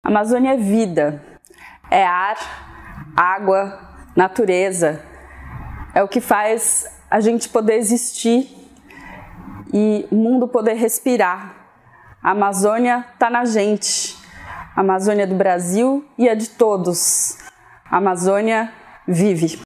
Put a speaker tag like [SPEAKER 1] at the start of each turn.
[SPEAKER 1] A Amazônia é vida, é ar, água, natureza. É o que faz a gente poder existir e o mundo poder respirar. A Amazônia está na gente. A Amazônia é do Brasil e é de todos. A Amazônia vive.